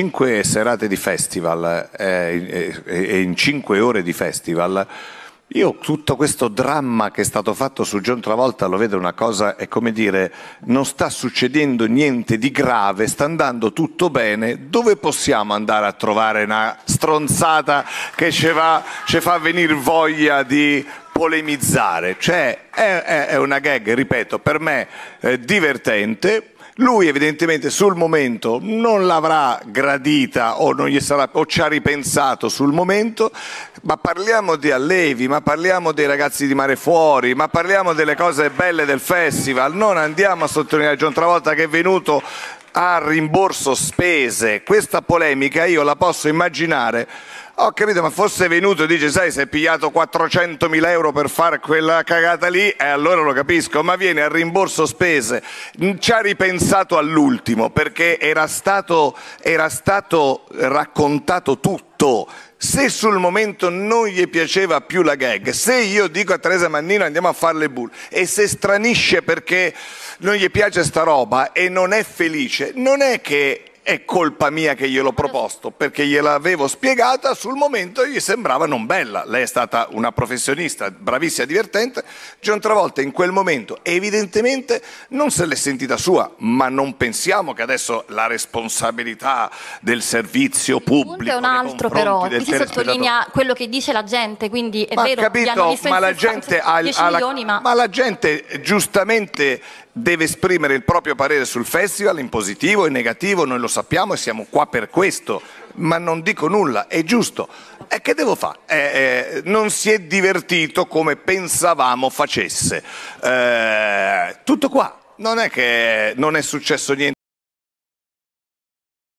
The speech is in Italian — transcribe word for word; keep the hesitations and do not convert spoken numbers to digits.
Cinque serate di festival eh, e in cinque ore di festival, io tutto questo dramma che è stato fatto su John Travolta lo vedo una cosa, è come dire, non sta succedendo niente di grave, sta andando tutto bene, dove possiamo andare a trovare una stronzata che ci fa, ci fa venire voglia di polemizzare? Cioè è, è, è una gag, ripeto, per me eh, divertente. Lui evidentemente sul momento non l'avrà gradita o, non gli sarà, o ci ha ripensato sul momento, ma parliamo di Allevi, ma parliamo dei ragazzi di Mare Fuori, ma parliamo delle cose belle del festival, non andiamo a sottolineare John Travolta che è venuto a rimborso spese. Questa polemica io la posso immaginare. Ho capito, ma fosse venuto e dice, sai, si è pigliato quattrocentomila euro per fare quella cagata lì, e allora lo capisco, ma viene a rimborso spese. Ci ha ripensato all'ultimo, perché era stato, era stato raccontato tutto. Se sul momento non gli piaceva più la gag, se io dico a Teresa Mannino andiamo a fare le bulle, e se stranisce perché non gli piace sta roba e non è felice, non è che è colpa mia che gliel'ho proposto, perché gliel'avevo spiegata, sul momento gli sembrava non bella. Lei è stata una professionista, bravissima, divertente. John Travolta in quel momento evidentemente non se l'è sentita sua, ma non pensiamo che adesso la responsabilità del servizio pubblico, è un altro però, qui si sottolinea quello che dice la gente, quindi è ma vero, capito, ma la gente ha, ha la, milioni, ma... ma la gente giustamente deve esprimere il proprio parere sul festival in positivo e in negativo, noi lo sappiamo e siamo qua per questo, ma non dico nulla, è giusto. E che devo fare? Eh, eh, non si è divertito come pensavamo facesse. Eh, tutto qua, non è che non è successo niente.